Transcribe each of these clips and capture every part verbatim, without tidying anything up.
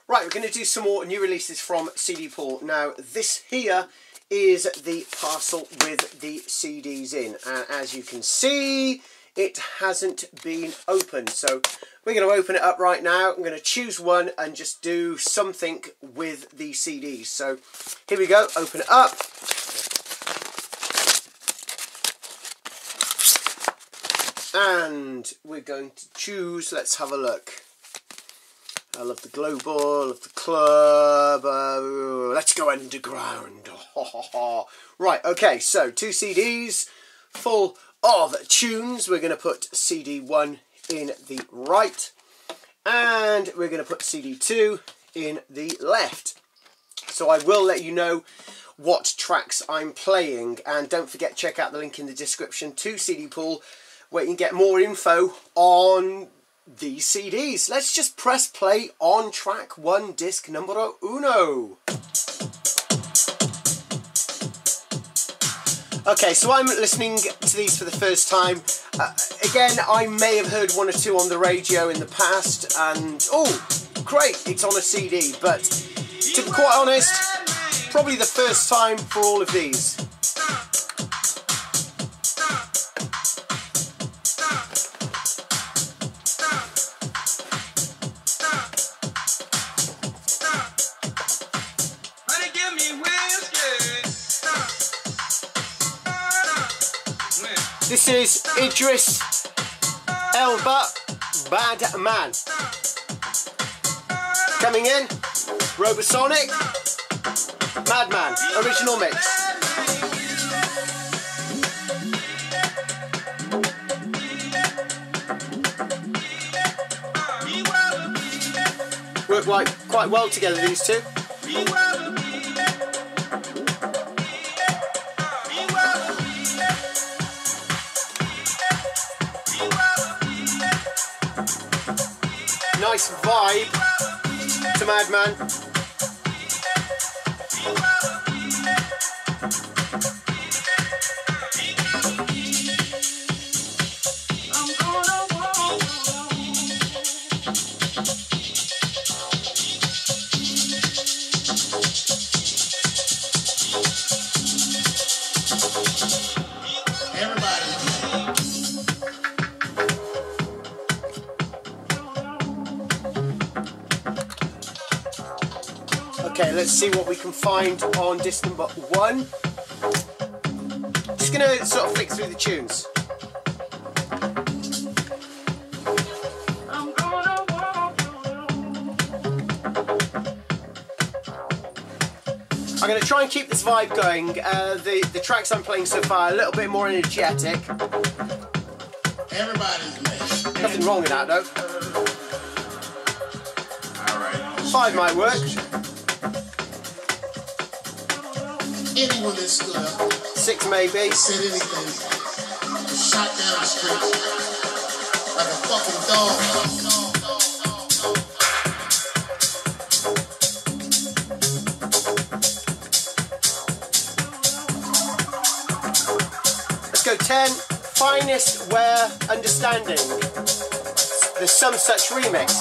Right, we're going to do some more new releases from C D Pool. Now, this here is the parcel with the C Ds in. And as you can see, it hasn't been opened. So we're going to open it up right now. I'm going to choose one and just do something with the C Ds. So here we go, open it up. And we're going to choose, let's have a look. I love the Global, love the Club, uh, let's go underground. Right, okay, so two C Ds full of tunes. We're going to put C D one in the right, and we're going to put C D two in the left. So I will let you know what tracks I'm playing, and don't forget, check out the link in the description to C D Pool, where you can get more info on these C Ds. Let's just press play on track one, disc numero uno. Okay, so I'm listening to these for the first time. Uh, again, I may have heard one or two on the radio in the past, and oh, great, it's on a C D, but to be quite honest, probably the first time for all of these. This is Idris Elba, Bad Man. Coming in, Robosonic, Madman, original mix. Work like quite well together, these two. Nice vibe to Madman. Okay, let's see what we can find on disc number one. Just gonna sort of flick through the tunes. I'm going to try and keep this vibe going. Uh, the, the tracks I'm playing so far are a little bit more energetic. Everybody's mad. Nothing wrong with that though. Alright. Five might work. Anyone that stood up, Six maybe. said anything, was shot down the street like a fucking dog. Let's go ten. Finest Wear Understanding. The Some Such remix.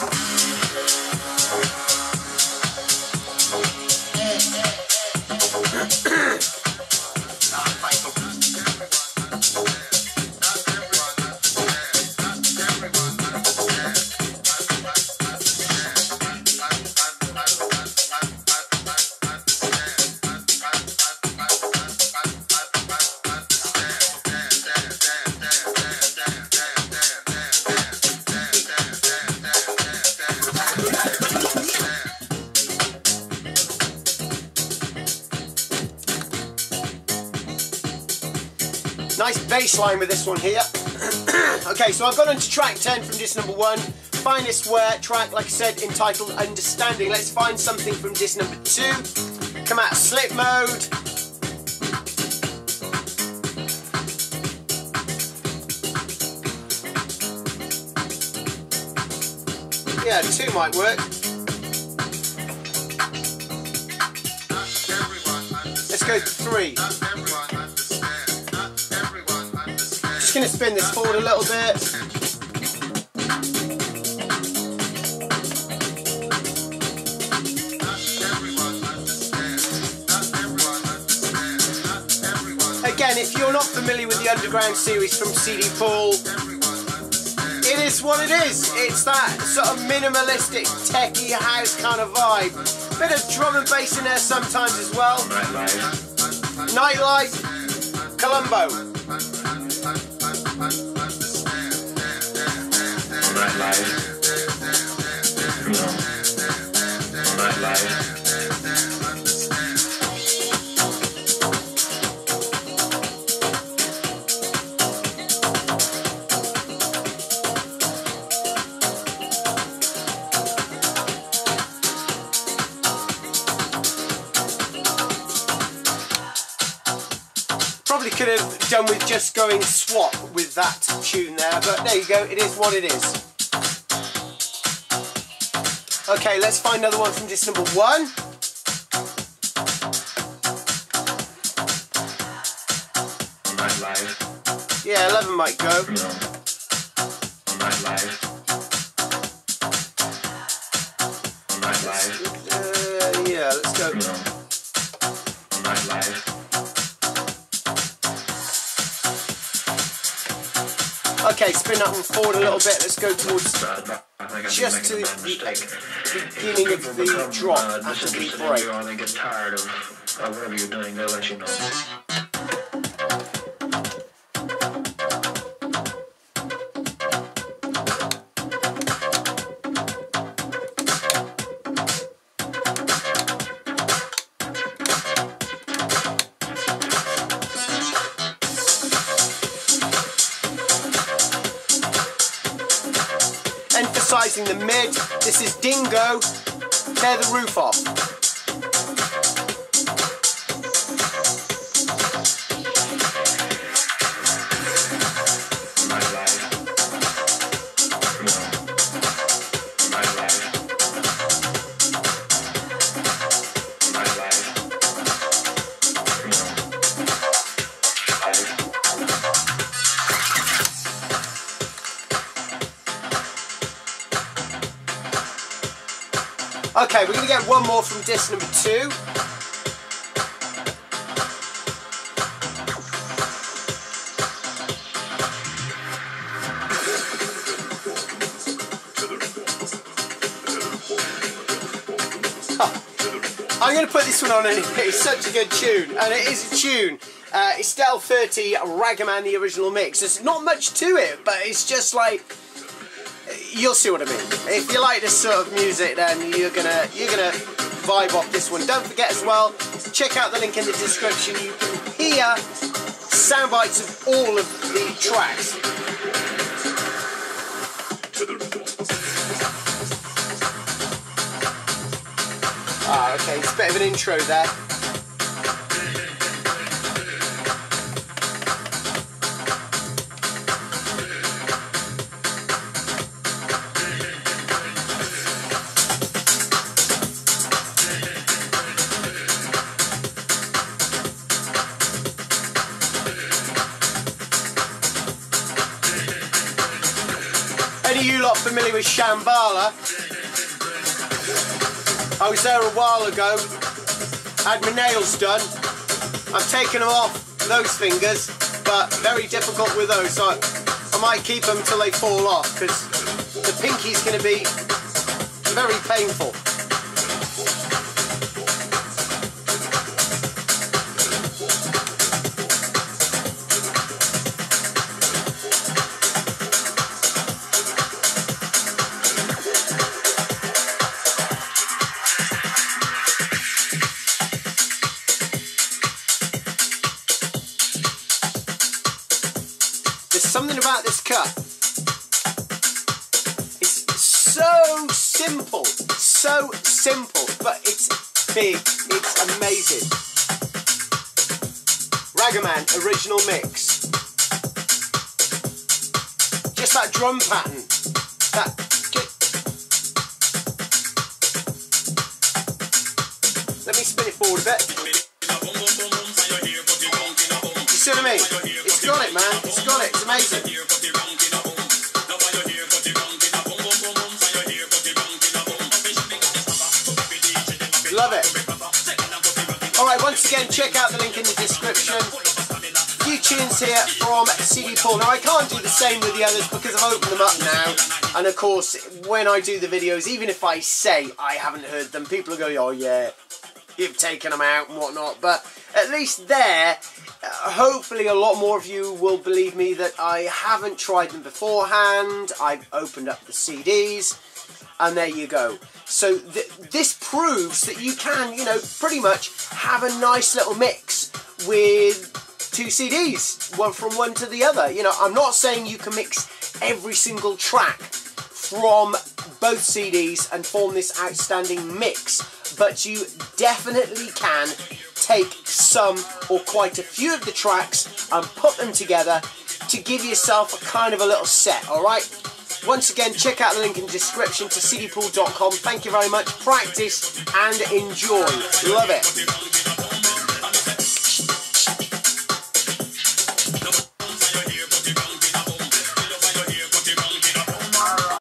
Nice bass line with this one here. Okay, so I've gone on to track ten from disc number one. Finest Wear track, like I said, entitled Understanding. Let's find something from disc number two. Come out of slip mode. Yeah, two might work. Let's go to three. Just going to spin this forward a little bit. if you're not familiar with the Underground series from C D Pool, it is what it is. It's that sort of minimalistic, techie house kind of vibe. Bit of drum and bass in there sometimes as well. Nightlife. Nightlife, Colombo. Nightlife. You know. Nightlife. Probably could have done with just going swap with that tune there, but there you go, it is what it is. Okay, let's find another one from disc number one. Nightlife. Yeah, eleven might go. You know. Nightlife. Nightlife. Uh, yeah, let's go. You know. Nightlife. Okay, spin that one forward a little bit. Let's go towards I think just to the beginning of the drop after the break. Or they get tired of or whatever you're doing, they'll let you know. Emphasising the mid, this is Dingo, Tear the Roof Off. Okay, we're going to get one more from disc number two. Oh, I'm going to put this one on anyway. It's such a good tune, and it is a tune. Uh, Estelle thirty Ragaman, the original mix. There's not much to it, but it's just like, you'll see what I mean. If you like this sort of music, then you're gonna you're gonna vibe off this one. Don't forget as well, check out the link in the description. You can hear sound bites of all of the tracks. Ah, okay, it's a bit of an intro there. Any of you lot familiar with Shambhala? I was there a while ago, had my nails done. I've taken them off, those fingers, but very difficult with those, so I, I might keep them till they fall off, because the pinky's going to be very painful. There's something about this cut. It's so simple, so simple, but it's big, it's amazing. Ragaman original mix. Just that drum pattern. That. Let me spin it forward a bit. You see what I mean? It's got it, man. It's got it. It's amazing. Love it. Alright, once again, check out the link in the description. few tunes here from C D Pool. Now I can't do the same with the others because I've opened them up now, and of course when I do the videos, even if I say I haven't heard them, people will go, oh yeah, you've taken them out and whatnot. But at least there, uh, hopefully a lot more of you will believe me that I haven't tried them beforehand. I've opened up the C Ds, and there you go. So th this proves that you can, you know, pretty much have a nice little mix with two C Ds, one from one to the other. You know, I'm not saying you can mix every single track from both C Ds and form this outstanding mix, but you definitely can take some or quite a few of the tracks and put them together to give yourself a kind of a little set, alright? Once again, check out the link in the description to c d pool dot com. Thank you very much. Practice and enjoy. Love it.